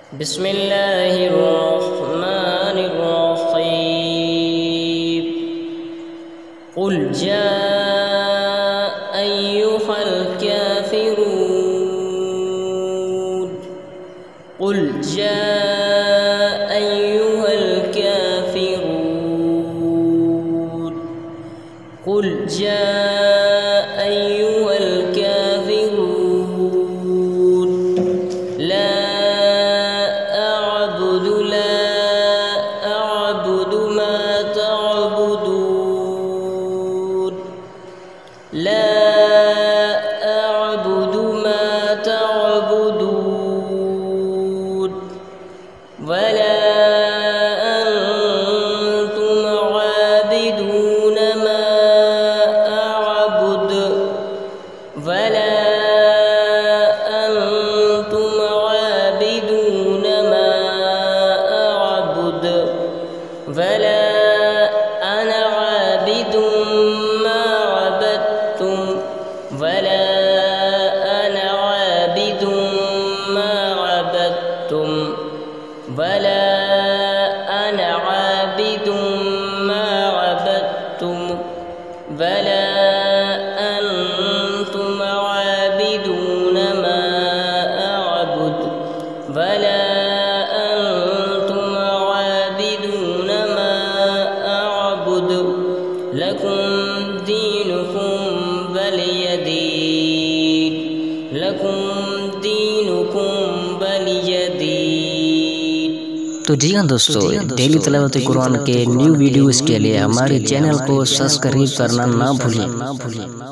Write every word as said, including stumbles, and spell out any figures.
बिस्मिल्लाहिर्रहमानिर्रहीम। क़ुल जा अय्युहल काफ़िरून। क़ुल जा अय्युहल काफ़िरून। क़ुल जा अय्युहल काफ़िरून। ला لا أعبد ما تعبدون ولا أنتم عابدون ما أعبد ولا أنتم عابدون ما أعبد ولا أنا عابد ولا أنا عابد ما عبدتم ولا أنا عابد ما عبدتم ولا أنتم عابدون ما أعبد ولا أنتم عابدون ما أعبد لكم دينكم वलिय दीन लकुम दीनुकुम वलिय दीन। तो जी हाँ दोस्तों, डेली तिलावत कुरान के न्यू वीडियोस के लिए हमारे चैनल को सब्सक्राइब करना ना भूलें।